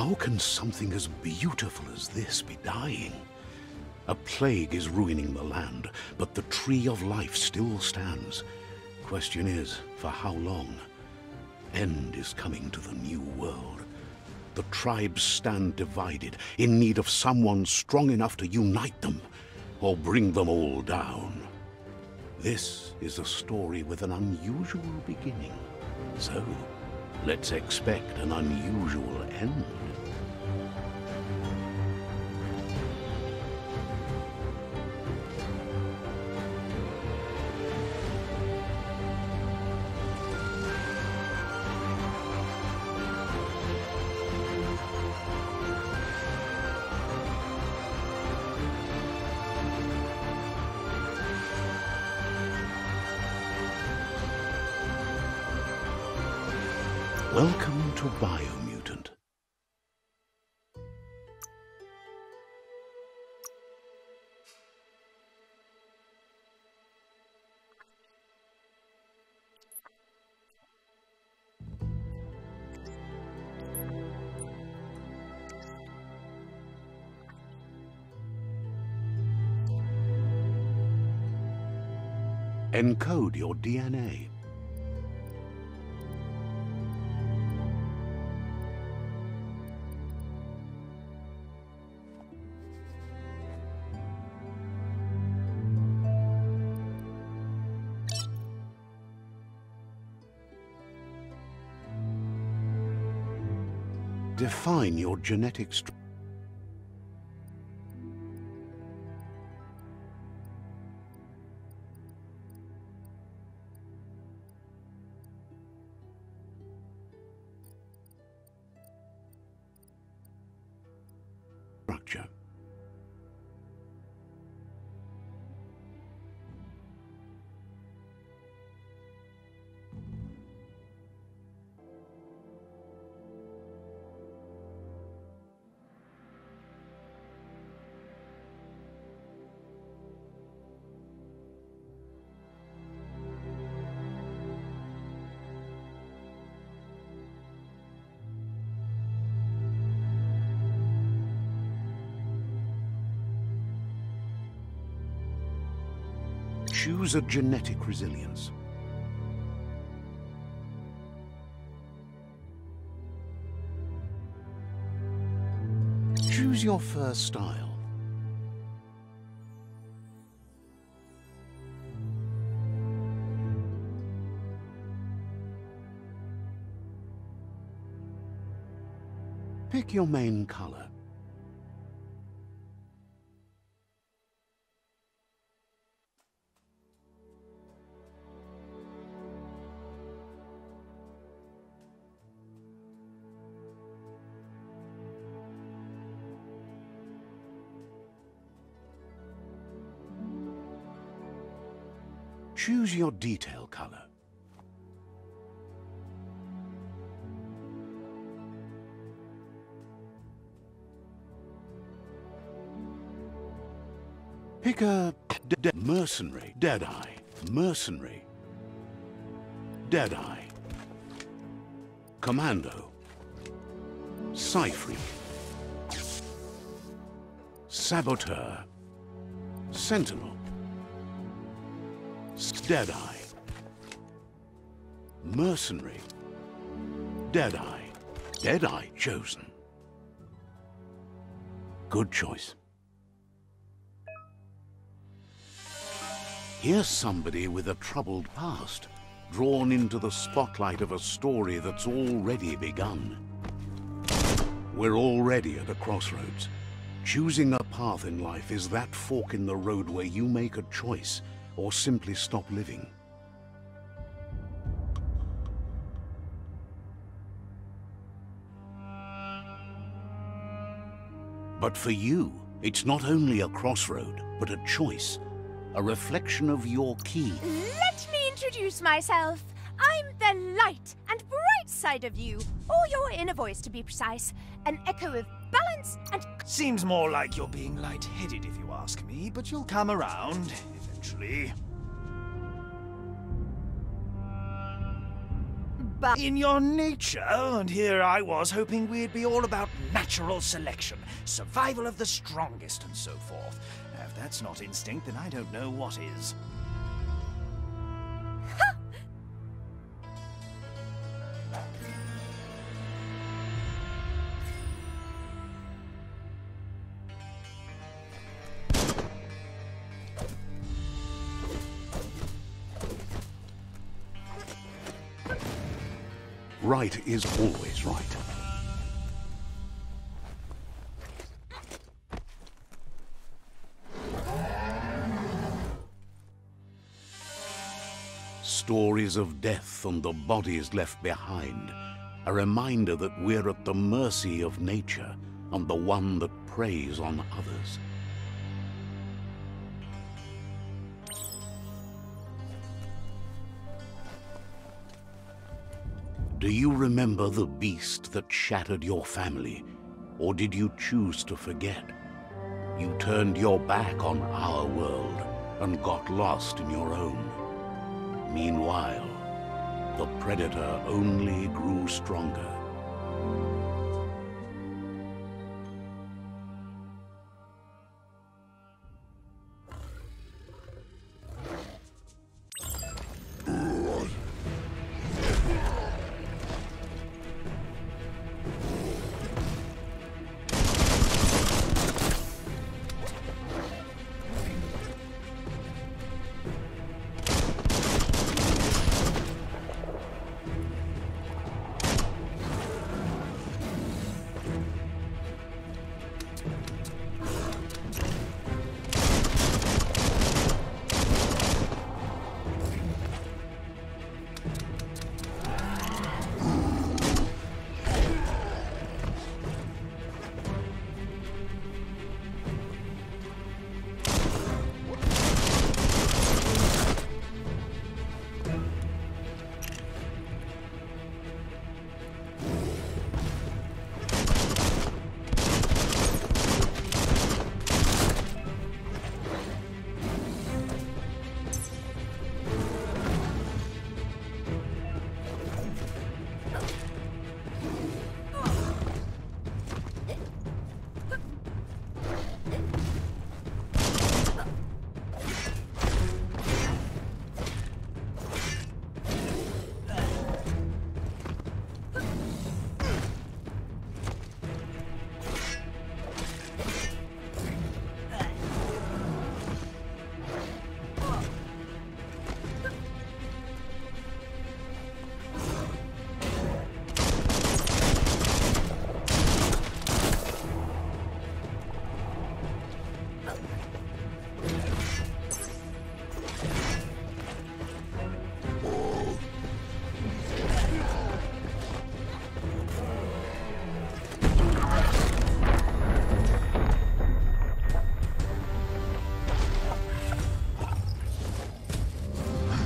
How can something as beautiful as this be dying? A plague is ruining the land, but the tree of life still stands. Question is, for how long? End is coming to the new world. The tribes stand divided, in need of someone strong enough to unite them, or bring them all down. This is a story with an unusual beginning. So, let's expect an unusual end. Welcome to Biomutant. Encode your DNA. Define your genetic structure. Choose a genetic resilience. Choose your first style. Pick your main color. Choose your detail color. Pick a mercenary, deadeye, mercenary, deadeye, commando, cypher, saboteur, sentinel, deadeye, mercenary, deadeye, deadeye chosen. Good choice. Here's somebody with a troubled past, drawn into the spotlight of a story that's already begun. We're already at a crossroads. Choosing a path in life is that fork in the road where you make a choice or simply stop living. But for you, it's not only a crossroad, but a choice. A reflection of your key. Let me introduce myself. I'm the light and bright side of you, or your inner voice to be precise. An echo of balance and... Seems more like you're being light-headed if you ask me, but you'll come around, eventually. back. In your nature, and here I was hoping we'd be all about natural selection, survival of the strongest, and so forth. If that's not instinct, then I don't know what is. Right is always right. Stories of death and the bodies left behind, a reminder that we're at the mercy of nature and the one that preys on others. Do you remember the beast that shattered your family, or did you choose to forget? You turned your back on our world and got lost in your own. Meanwhile, the predator only grew stronger.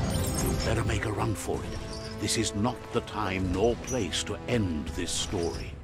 Better make a run for it. This is not the time nor place to end this story.